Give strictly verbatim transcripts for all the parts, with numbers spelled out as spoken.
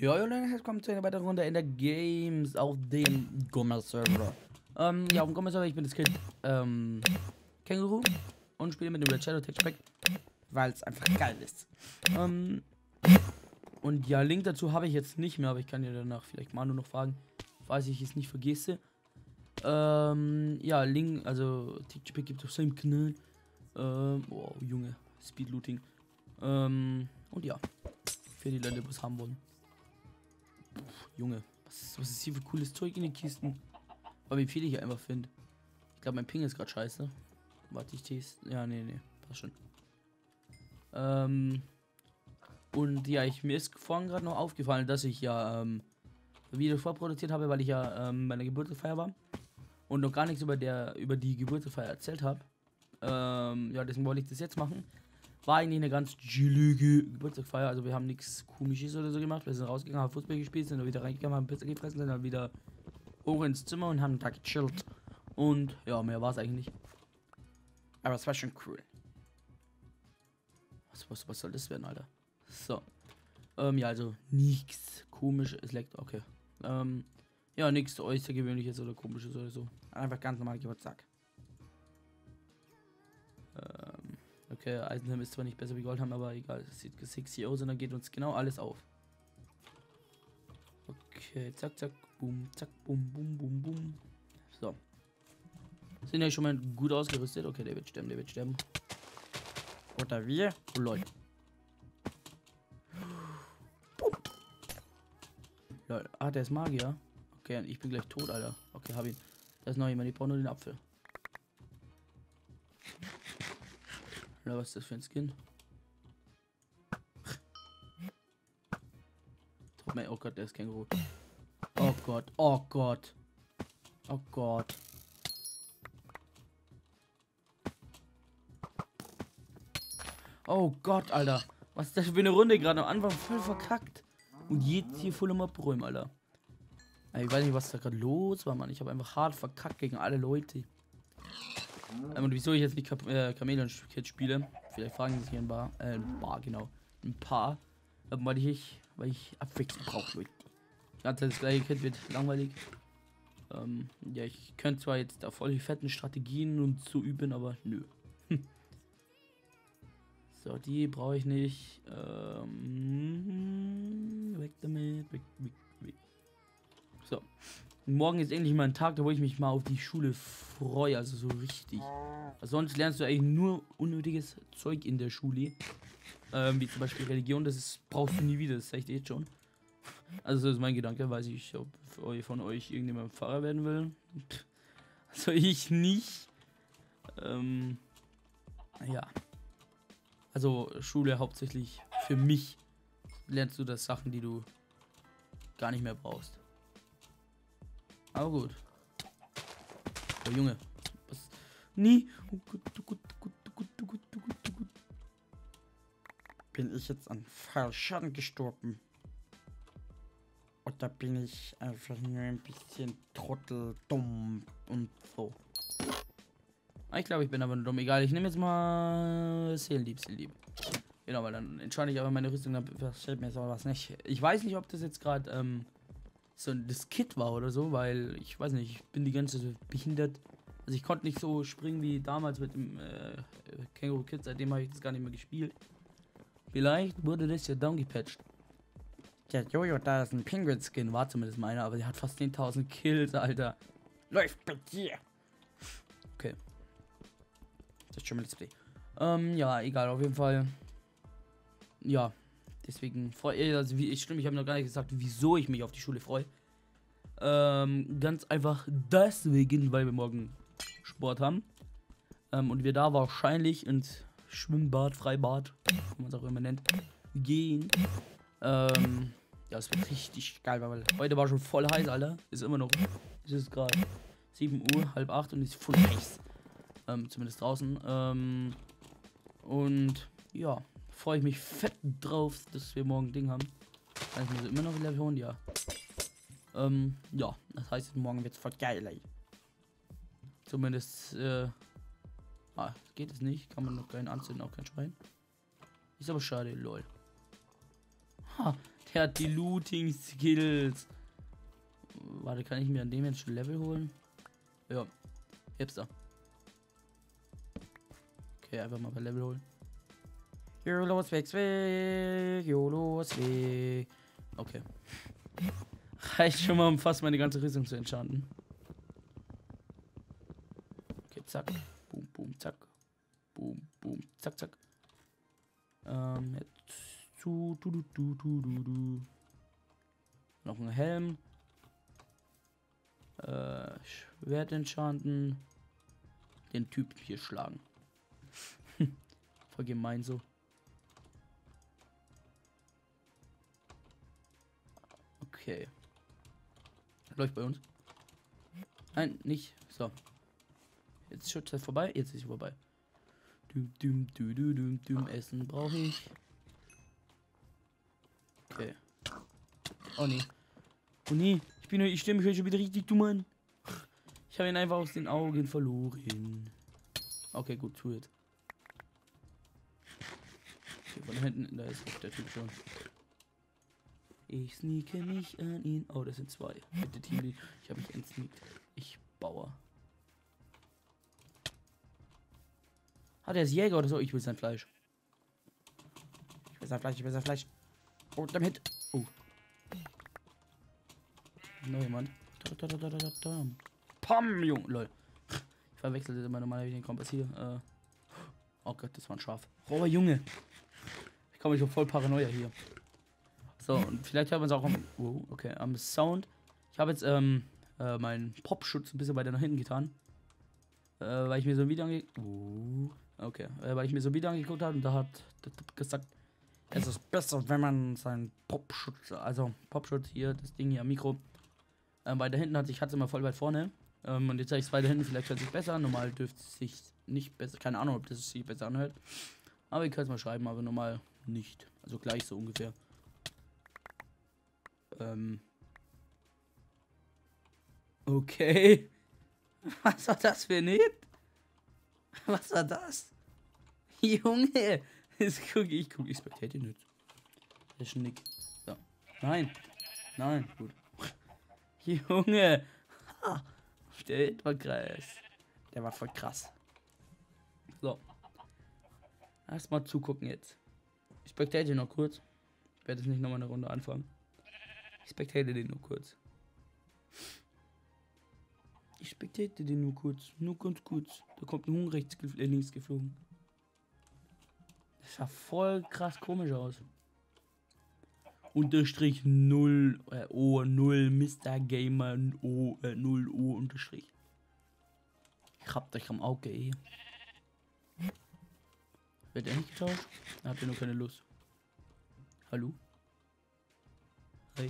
Ja, ja, Leute, jetzt kommt zu einer weiteren Runde in der Games auf dem Gommer-Server. Ähm, ja, auf dem Gommer-Server, ich bin das Kind, ähm, Känguru und spiele mit dem Red Shadow Texture Pack, weil es einfach geil ist. Ähm, und ja, Link dazu habe ich jetzt nicht mehr, aber ich kann dir danach vielleicht Manu noch fragen, falls ich es nicht vergesse. Ähm, ja, Link, also Texture Pack gibt es auf seinem Kanal. Ähm, wow, Junge, Speedlooting. Ähm, und ja, für die Leute, die es haben wollen. Puh, Junge, was, was ist hier für cooles Zeug in den Kisten? Aber wie viel ich ja einfach finde. Ich glaube, mein Ping ist gerade scheiße. Warte, ich teste. Ja, nee, nee, passt schon. Ähm, und ja, ich, mir ist vorhin gerade noch aufgefallen, dass ich ja ähm, Video vorproduziert habe, weil ich ja ähm, meine Geburtstagsfeier war. Und noch gar nichts über, der, über die Geburtstagsfeier erzählt habe. Ähm, ja, deswegen wollte ich das jetzt machen. War eigentlich eine ganz chillige Geburtstagsfeier. Also wir haben nichts Komisches oder so gemacht. Wir sind rausgegangen, haben Fußball gespielt, sind dann wieder reingegangen, haben Pizza gefressen, sind dann wieder hoch ins Zimmer und haben da gechillt. Und ja, mehr war es eigentlich nicht. Aber es war schon cool. Was, was, was soll das werden, Alter? So. Ähm, ja, also nichts Komisches. Es leckt, okay. Ähm, ja, nichts Außergewöhnliches oder Komisches oder so. Einfach ganz normal Geburtstag. Ähm, okay, Eisenheim ist zwar nicht besser wie Goldheim, aber egal. Das sieht sexy aus und dann geht uns genau alles auf. Okay, zack, zack, boom, zack, boom, boom, boom, boom. So. Sind ja schon mal gut ausgerüstet. Okay, der wird sterben, der wird sterben. Oder wir? Oh, Leute. Leute. Ah, der ist Magier. Okay, ich bin gleich tot, Alter. Okay, hab ihn. Da ist noch jemand, ich brauche nur den Apfel. Oder was ist das für ein Skin? Oh Gott, der ist Känguru. Oh Gott, oh Gott. Oh Gott. Oh Gott, Alter. Was ist das für eine Runde gerade am Anfang? Voll verkackt. Und jetzt hier voll im Abräumen, Alter. Ich weiß nicht, was da gerade los war, Mann. Ich habe einfach hart verkackt gegen alle Leute. Und wieso ich jetzt nicht Kam äh, Chameleon Kid spiele? Vielleicht fragen sich hier ein paar. Äh, ein paar, genau. Ein paar. Weil ich, weil ich Abwechslung brauche, Leute. Die ganze Zeit das gleiche Kid wird langweilig. Ähm, ja, ich könnte zwar jetzt da voll die fetten Strategien und so üben, aber nö. So, die brauche ich nicht. Ähm, weg damit. Weg, weg, weg. So. Morgen ist endlich mal ein Tag, da wo ich mich mal auf die Schule freue. Also so richtig. Also sonst lernst du eigentlich nur unnötiges Zeug in der Schule. Ähm, wie zum Beispiel Religion. Das ist, brauchst du nie wieder. Das sag ich dir jetzt schon. Also das ist mein Gedanke. Weiß ich, ob von euch irgendjemand Pfarrer werden will. Also ich nicht. Ähm, ja. Also Schule hauptsächlich für mich lernst du das Sachen, die du gar nicht mehr brauchst. Aber gut. Oh Junge. Was? Nie. Oh gut, oh gut, oh gut, oh gut, oh gut, oh gut, oh gut. Bin ich jetzt an Fallschaden gestorben? Oder bin ich einfach nur ein bisschen trotteldumm und so? Ich glaube, ich bin aber nur dumm. Egal, ich nehme jetzt mal Seelenlieb, Seelenlieb. Genau, weil dann entscheide ich aber meine Rüstung, dann fällt mir jetzt aber was nicht. Ich weiß nicht, ob das jetzt gerade ähm, so das Kit war oder so, weil ich weiß nicht, ich bin die ganze Zeit behindert. Also ich konnte nicht so springen wie damals mit dem äh, Känguru Kid, seitdem habe ich das gar nicht mehr gespielt. Vielleicht wurde das ja downgepatcht. Ja, Jojo, da ist ein Penguin-Skin, war zumindest meiner, aber der hat fast zehntausend Kills, Alter. Läuft bei dir. Okay. Das ist schon mal Let's Play. Ähm, ja, egal, auf jeden Fall. Ja, deswegen freue ich, also wie ich stimmt, ich habe noch gar nicht gesagt, wieso ich mich auf die Schule freue. Ähm, ganz einfach deswegen, weil wir morgen Sport haben. Ähm, und wir da wahrscheinlich ins Schwimmbad, Freibad, wie man es auch immer nennt, gehen. Ähm, ja, es wird richtig geil, weil heute war schon voll heiß, Alter. Ist immer noch. Es ist gerade sieben Uhr, halb acht und ist voll heiß. Ähm, zumindest draußen. Ähm, und ja, freue ich mich fett drauf, dass wir morgen ein Ding haben. Kann ich mir so immer noch Level holen, ja. Ähm, ja, das heißt, morgen wird es voll geil, ey. Zumindest, äh, ah, geht es nicht. Kann man noch keinen anzünden, auch kein Schwein. Ist aber schade, lol. Ha, Der hat die Looting Skills. Warte, kann ich mir an dem jetzt schon Level holen? Ja. Hipster. Okay, einfach mal bei Level holen. Jo, los, weg, weg. Jo, los, weg. Okay. Reicht schon mal, um fast meine ganze Rüstung zu enchanten. Okay, zack. Boom, boom, zack. Boom, boom, zack, zack. Ähm, jetzt zu, du, du, du, du, du, du. Noch ein Helm. Äh, Schwert enchanten. Den Typ hier schlagen. Voll gemein so. Okay. Läuft bei uns. Nein, nicht. So. Jetzt ist Schutzzeit vorbei. Jetzt ist sie vorbei. Düm, düm, düm, düm, düm, düm. Essen brauche ich. Okay. Oh nee. Oh nee. Ich bin ich stelle mich heute schon wieder richtig dumm an. Ich habe ihn einfach aus den Augen verloren. Okay, gut, tu jetzt. Okay, von hinten, da ist der Typ schon. Ich sneake mich an ihn. Oh, das sind zwei. Bitte Team, ich habe mich entsneakt. Ich Bauer. Hat er ist Jäger oder so? Ich will sein Fleisch. Ich will sein Fleisch, ich will sein Fleisch. Oh, damit. Oh. Noch jemand. Pam, Junge. Lol. Ich verwechselte immer normal den Kompass hier. Äh. Oh Gott, das war ein Schaf. Oh, Junge. Ich komme schon voll Paranoia hier. So, und vielleicht hört man es auch am. Oh, okay, am Sound. Ich habe jetzt ähm, äh, meinen Popschutz ein bisschen weiter nach hinten getan. Äh, weil ich mir so ein Video ange. Oh, okay. Äh, weil ich mir so ein Video angeguckt habe und da hat der Typ gesagt, es ist besser, wenn man seinen Popschutz, also Popschutz hier, das Ding hier am Mikro, äh, weiter hinten hat. Ich hatte es immer voll weit vorne. Ähm, und jetzt zeige ich es weiter hinten, vielleicht hört es sich besser. Normal dürfte es sich nicht besser. Keine Ahnung, ob das sich besser anhört. Aber ihr könnt es mal schreiben, aber normal nicht. Also gleich so ungefähr. Ähm. Okay. Was war das für ein Hit? Was war das? Junge. Jetzt guck ich, guck ich spectate nicht. Das ist ein Nick. So. Nein. Nein. Gut. Junge. Ha. Der Hit war krass. Der war voll krass. So. Erstmal zugucken jetzt. Ich spectate noch kurz. Ich werde jetzt nicht nochmal eine Runde anfangen. Ich spectate den nur kurz. Ich spectate den nur kurz. Nur ganz kurz. Da kommt ein Huhn rechts gef äh, links geflogen. Das sah voll krass komisch aus. Unterstrich null äh, O null Mister Gamer O äh, null O Unterstrich. Ich hab dich am Auge eh. Wird er nicht getauscht? Er hat ja nur keine Lust. Hallo? Hey.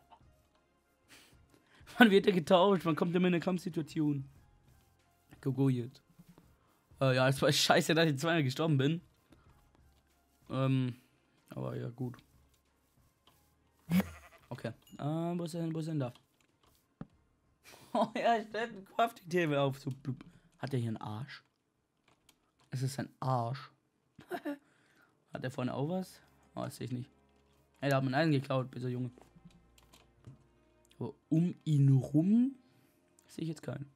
Wann wird er getauscht? Wann kommt er in eine Kampfsituation? Gogo jetzt. Äh, ja, es war scheiße, dass ich zweimal gestorben bin. Ähm, aber ja, gut. Okay. Ähm, wo ist er denn? Wo ist er denn da? Oh ja, ich stellt ein Crafting-Table auf. So, blub. Hat er hier einen Arsch? Es ist ein Arsch. Hat er vorne auch was? Oh, das sehe ich nicht. Ey, da hat man einen geklaut, dieser Junge. Aber um ihn rum sehe ich jetzt keinen.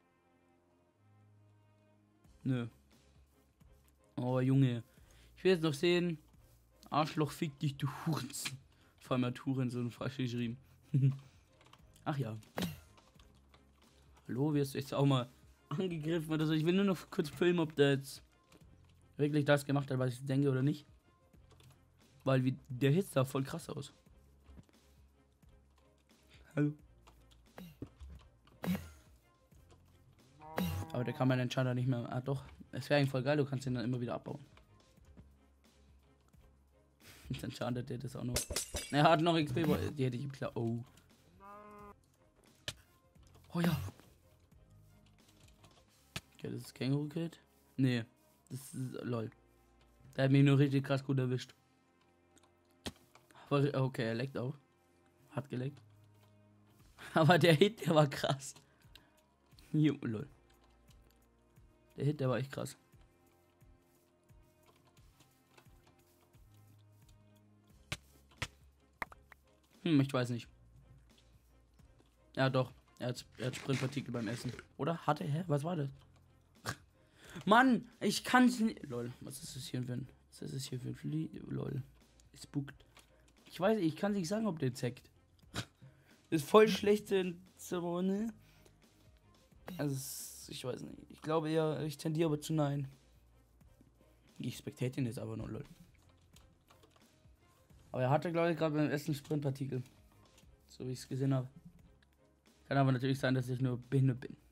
Nö. Oh, Junge. Ich will jetzt noch sehen. Arschloch, fick dich, du Hurensohn. Vor allem hat Hurensohn falsch geschrieben. Ach ja. Hallo, wirst du jetzt auch mal angegriffen oder so? Ich will nur noch kurz filmen, ob der jetzt wirklich das gemacht hat, was ich denke oder nicht. Weil wie der Hit sah voll krass aus. Hallo. Aber der kann man Enchanter nicht mehr. Ah doch. Es wäre eigentlich voll geil, du kannst den dann immer wieder abbauen. Und dann schadet der das auch noch. Er hat noch X P, die hätte ich ihm klar. Oh. Oh ja. Okay, das ist Känguru Kid. Nee. Das ist lol. Der hat mich nur richtig krass gut erwischt. Aber, okay, er leckt auch. Hat geleckt. Aber der Hit, der war krass. Jo, lol. Der Hit, der war echt krass. Hm, ich weiß nicht. Ja, doch. Er hat, er hat Sprintpartikel beim Essen. Oder? Hatte er? Was war das? Mann, ich kann's nicht. Lol, was ist das hier für ein. Was ist das hier für ein Flie. Lol. Es spukt. Ich weiß, ich kann nicht sagen, ob der zeckt. Ist voll schlechte Zone. Also, ich weiß nicht. Ich glaube eher, ich tendiere aber zu nein. Ich spectate ihn jetzt aber nur, lol. Aber er hatte, glaube ich, gerade beim Essen Sprintpartikel. So wie ich es gesehen habe. Kann aber natürlich sein, dass ich nur behindert bin.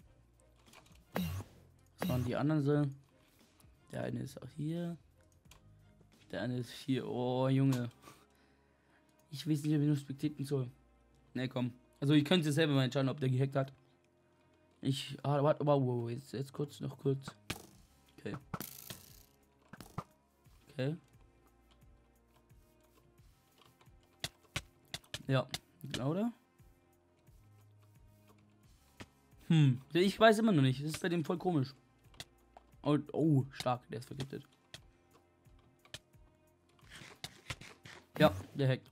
Was waren die anderen so? Der eine ist auch hier. Der eine ist hier. Oh, Junge. Ich weiß nicht, ob ich nur spectaten soll. Ne, komm. Also, ihr könnt es selber mal entscheiden, ob der gehackt hat. Ich. Ah, warte, wow, wow, jetzt, jetzt kurz, noch kurz. Okay. Okay. Ja, oder? Hm, ich weiß immer noch nicht. Das ist bei dem voll komisch. Oh, oh, stark, der ist vergiftet. Ja, der hackt.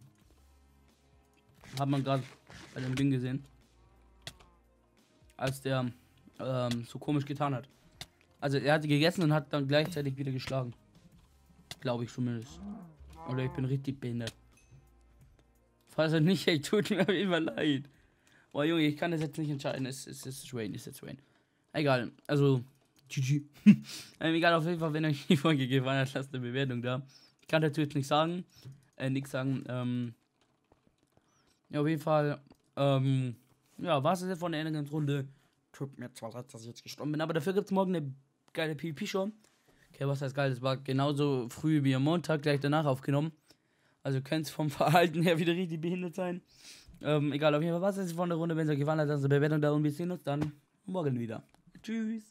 Hat man gerade bei dem Ding gesehen. Als der ähm, so komisch getan hat. Also er hatte gegessen und hat dann gleichzeitig wieder geschlagen. Glaube ich zumindest. Oder ich bin richtig behindert. Falls er nicht, ey, tut mir auf jeden Fall leid. Oh Junge, ich kann das jetzt nicht entscheiden. Es ist, es ist Rain, es ist Rain. Egal, also G G. ähm, egal, auf jeden Fall, wenn euch die Folge gefallen hat, lasst eine Bewertung da. Ich kann dazu jetzt nicht sagen. Äh, nichts sagen. Ähm, ja, auf jeden Fall. Ähm, ja, war es jetzt von der Erinnerungsrunde. Tut mir zwar leid, dass ich jetzt gestorben bin, aber dafür gibt es morgen eine geile PvP-Show. Okay, was heißt geil? Das war genauso früh wie am Montag, gleich danach aufgenommen. Also könnte es vom Verhalten her wieder richtig behindert sein. Ähm, egal, auf jeden Fall war es jetzt von der Runde. Wenn es euch gefallen hat, lasst eine Bewertung da und wir sehen uns dann morgen wieder. Tschüss.